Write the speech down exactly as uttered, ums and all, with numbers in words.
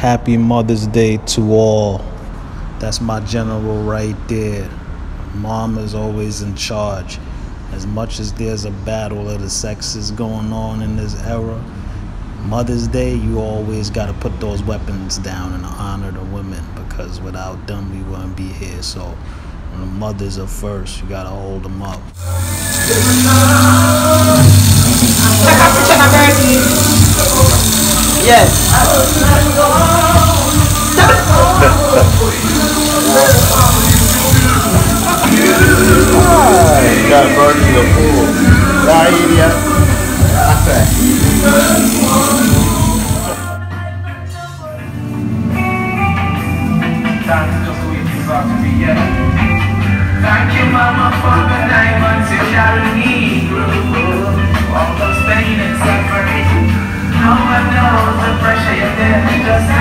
Happy Mother's Day to all. That's my general right there. Mom is always in charge. As much as there's a battle of the sexes going on in this era, Mother's Day, you always got to put those weapons down and honor the women, because without them, we wouldn't be here. So when the mothers are first, you got to hold them up. Yes. You got a bird in the pool. Nah, idiot. That's it. Thank you, Mama, for the diamonds you carry me through all those pain and suffering. No one knows the pressure you're there just